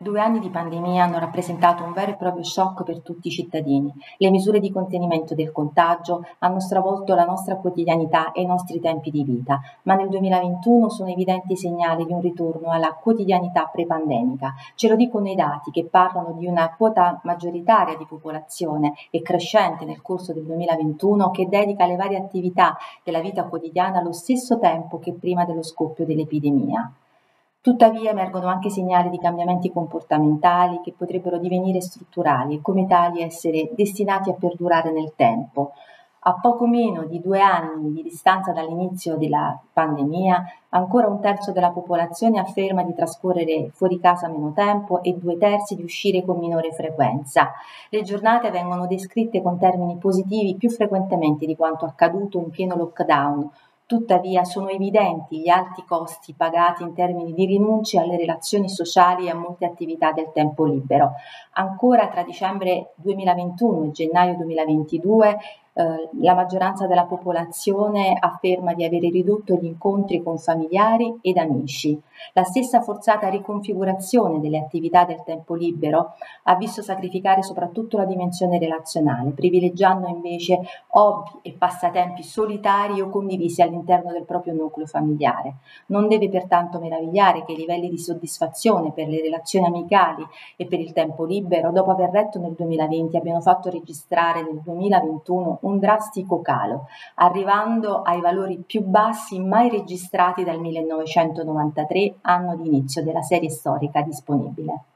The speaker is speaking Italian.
2 anni di pandemia hanno rappresentato un vero e proprio shock per tutti i cittadini. Le misure di contenimento del contagio hanno stravolto la nostra quotidianità e i nostri tempi di vita, ma nel 2021 sono evidenti i segnali di un ritorno alla quotidianità pre-pandemica. Ce lo dicono i dati che parlano di una quota maggioritaria di popolazione e crescente nel corso del 2021 che dedica alle varie attività della vita quotidiana lo stesso tempo che prima dello scoppio dell'epidemia. Tuttavia emergono anche segnali di cambiamenti comportamentali che potrebbero divenire strutturali e come tali essere destinati a perdurare nel tempo. A poco meno di 2 anni di distanza dall'inizio della pandemia, ancora 1/3 della popolazione afferma di trascorrere fuori casa meno tempo e 2/3 di uscire con minore frequenza. Le giornate vengono descritte con termini positivi più frequentemente di quanto accaduto in pieno lockdown. Tuttavia sono evidenti gli alti costi pagati in termini di rinunce alle relazioni sociali e a molte attività del tempo libero. Ancora tra dicembre 2021 e gennaio 2022 la maggioranza della popolazione afferma di avere ridotto gli incontri con familiari ed amici. La stessa forzata riconfigurazione delle attività del tempo libero ha visto sacrificare soprattutto la dimensione relazionale, privilegiando invece hobby e passatempi solitari o condivisi all'interno del proprio nucleo familiare. Non deve pertanto meravigliare che i livelli di soddisfazione per le relazioni amicali e per il tempo libero, dopo aver retto nel 2020, abbiano fatto registrare nel 2021 un drastico calo, arrivando ai valori più bassi mai registrati dal 1993, anno di inizio della serie storica disponibile.